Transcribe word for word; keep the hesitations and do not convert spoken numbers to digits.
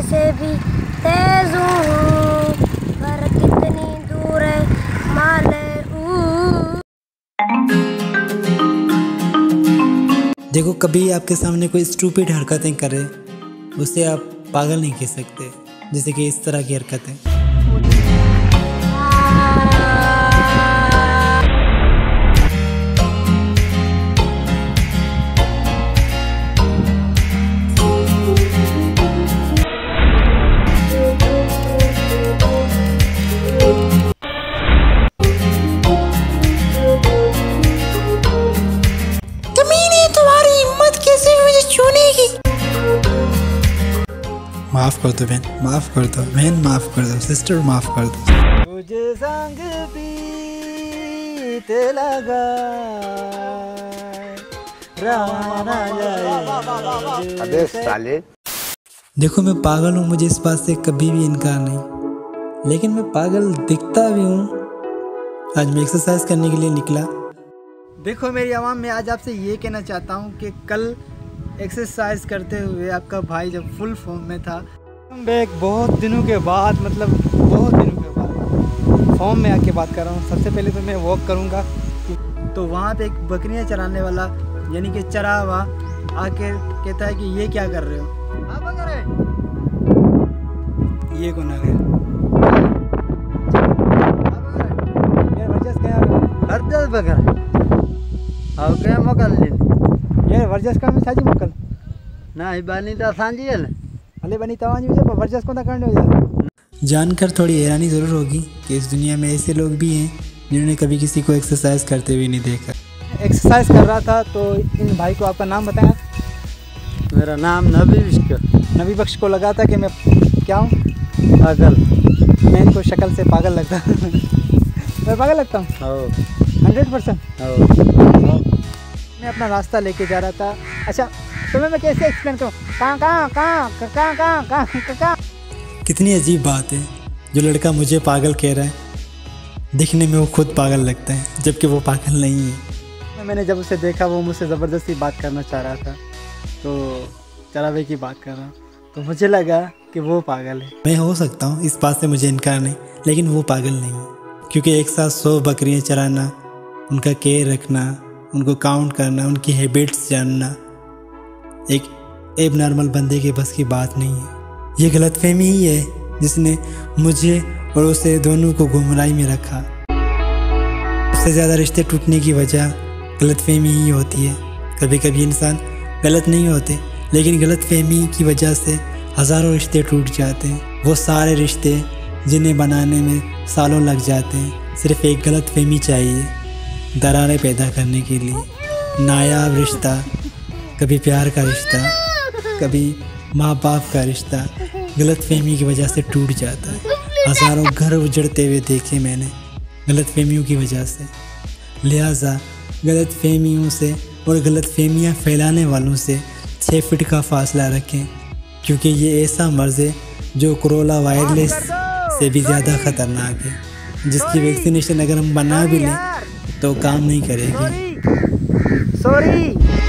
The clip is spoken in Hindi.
से भी तेज हूँ, पर कितनी दूर है माले ऊ। देखो, कभी आपके सामने कोई स्टूपिड हरकतें करे, उसे आप पागल नहीं कह सकते, जैसे कि इस तरह की हरकतें। माफ कर दो बहन, माफ कर दो बहन, माफ कर दो सिस्टर, माफ कर दो। मुझे संग बीते लगा रवाना जाए। अबे साले। देखो, मैं पागल हूँ, मुझे इस बात से कभी भी इनकार नहीं, लेकिन मैं पागल दिखता भी हूँ। आज मैं एक्सरसाइज करने के लिए निकला। देखो मेरी आवाम, मैं आज आपसे ये कहना चाहता हूँ कि कल एक्सरसाइज करते हुए आपका भाई जब फुल फॉर्म में था, बैक बहुत दिनों के बाद, मतलब बहुत दिनों के बाद फॉर्म में आके बात कर रहा हूँ। सबसे पहले तो मैं वॉक करूँगा, तो वहाँ पे एक बकरियाँ चराने वाला यानी कि चरा हुआ आके कहता है कि ये क्या कर रहे हो। ये कौन आ गया? वर्जस बकर हाउ के मकल ले ये वर्जस का में साजी मकल ना ही बानी ता सांजी है अले बनी तवाजी जब वर्जस को ना करने हो जा। जानकर थोड़ी हैरानी ज़रूर होगी कि इस दुनिया में ऐसे लोग भी हैं जिन्होंने कभी किसी को एक्सरसाइज करते हुए नहीं देखा। एक्सरसाइज कर रहा था, तो इन भाई को आपका नाम बताया? मेरा नाम नबी बख्श। नबी बख्श को लगा था कि मैं क्या हूँ? पागल। मैं इनको शक्ल से पागल लगता मैं पागल लगता हूँ हंड्रेड परसेंट। मैं अपना रास्ता लेके जा रहा था। अच्छा, तुम्हें मैं कैसे एक्सप्लेन करूँ? कहाँ कहाँ कहाँ कहाँ कहाँ कहाँ कहाँ कितनी अजीब बात है, जो लड़का मुझे पागल कह रहा है, दिखने में वो खुद पागल लगता है, जबकि वो पागल नहीं है। मैंने जब उसे देखा, वो मुझसे ज़बरदस्ती बात करना चाह रहा था, तो चरावे की बात कर रहा, तो मुझे लगा कि वो पागल है। मैं हो सकता हूँ, इस बात से मुझे इनकार नहीं, लेकिन वो पागल नहीं है, क्योंकि एक साथ सौ बकरियाँ चराना, उनका केयर रखना, उनको काउंट करना, उनकी हैबिट्स जानना एक एब नॉर्मल बंदे के बस की बात नहीं है। ये गलतफहमी ही है जिसने मुझे और उसे दोनों को गुमराही में रखा। सबसे ज़्यादा रिश्ते टूटने की वजह गलतफहमी ही होती है। कभी कभी इंसान गलत नहीं होते, लेकिन गलतफहमी की वजह से हज़ारों रिश्ते टूट जाते हैं। वो सारे रिश्ते जिन्हें बनाने में सालों लग जाते हैं, सिर्फ एक गलतफहमी चाहिए दरारें पैदा करने के लिए। नायाब रिश्ता, कभी प्यार का रिश्ता, कभी माँ बाप का रिश्ता गलतफहमी की वजह से टूट जाता है। हज़ारों घर उजड़ते हुए देखे मैंने गलतफहमियों की वजह से। लिहाजा गलतफहमियों से और गलतफहमियाँ फैलाने वालों से छः फीट का फासला रखें, क्योंकि ये ऐसा मर्ज़ है जो कोरोना वायरस से भी ज़्यादा ख़तरनाक है, जिसकी वैक्सीनेशन अगर हम बना भी लें तो काम नहीं करेगी। सॉरी।